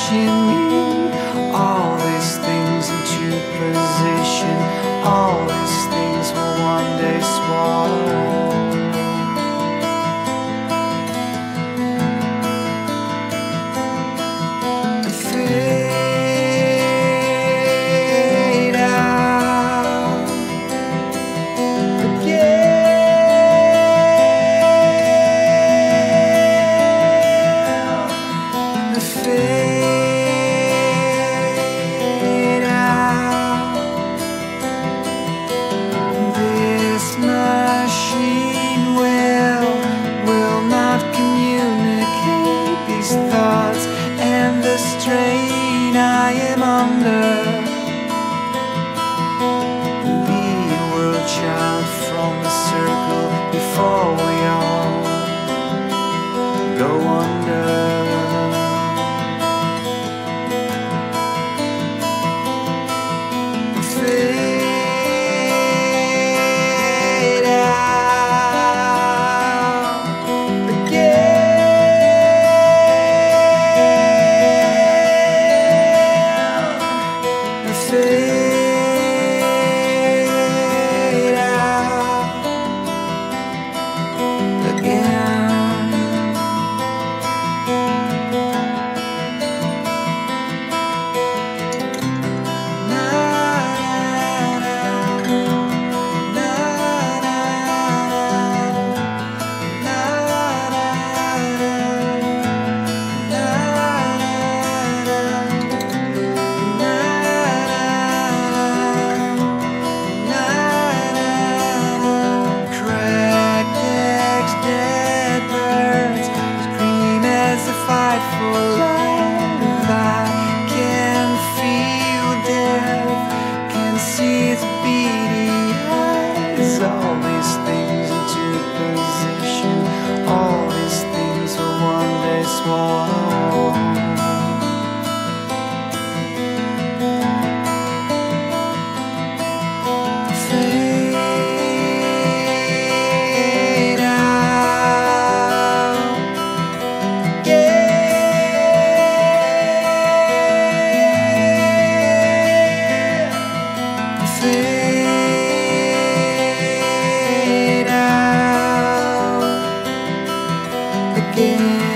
watching me. All these things into position, all these things will one day swallow. Fade out again. Fade out. This machine will not communicate these thoughts and the strain I am under. Be a world child from the circle before we all go under. Fade out again. Fade out again. Na, na, na, cracked eggs, dead birds scream as they fight for life. I can feel death, can see its beady eyes. All these things into position, all these things will one day swallow. Fade out again. Fade out again.